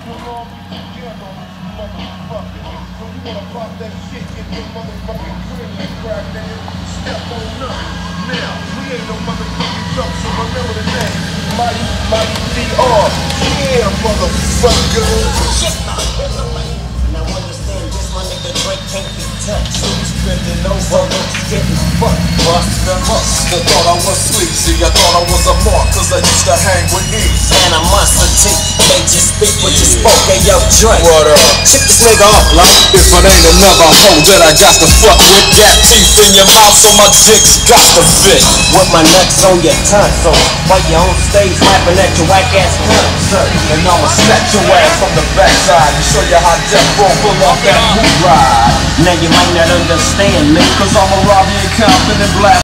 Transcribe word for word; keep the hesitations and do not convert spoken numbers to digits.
belong together on this motherfucker. So you wanna pop that shit in your motherfucking crib and crack, nigga? Step on up. Now, we ain't no motherfucking joke, so remember the name. Mighty, Mighty D R. Yeah, motherfucker. Now understand this, my nigga Drake can't be touched. So he's spending over, getting fucked. Buster, Buster thought I was sleazy, I thought I was a mark, cause I used to hang with Easy. animosity, made you speak what you spoke. Hey yo, Drake, What up? chip this nigga off, like. If it ain't another hoe that I got to fuck with, got teeth in your mouth so my dick's got to fit. With my nuts on your tonsil, while you on stage rapping at your whack ass concert. And I'ma snatch your ass from the backside and show you how death row pull off that hoop ride. Now you might not understand me, Cause I'ma rob you in Compton and blast